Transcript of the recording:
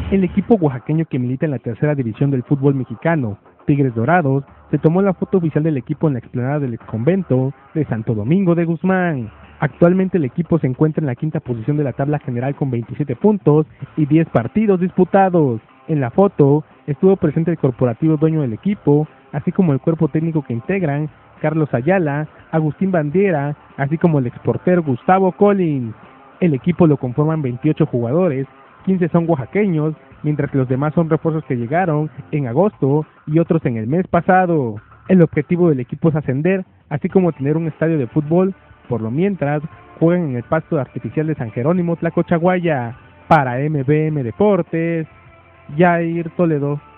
El equipo oaxaqueño que milita en la tercera división del fútbol mexicano, Tigres Dorados, se tomó la foto oficial del equipo en la explanada del exconvento de Santo Domingo de Guzmán. Actualmente el equipo se encuentra en la quinta posición de la tabla general con 27 puntos y 10 partidos disputados. En la foto estuvo presente el corporativo dueño del equipo, así como el cuerpo técnico que integran Carlos Ayala, Agustín Bandiera, así como el exportero Gustavo Collins. El equipo lo conforman 28 jugadores, 15 son oaxaqueños, mientras que los demás son refuerzos que llegaron en agosto y otros en el mes pasado. El objetivo del equipo es ascender, así como tener un estadio de fútbol. Por lo mientras, juegan en el pasto artificial de San Jerónimo Tlacochaguaya. Para MBM Deportes, Jair Toledo.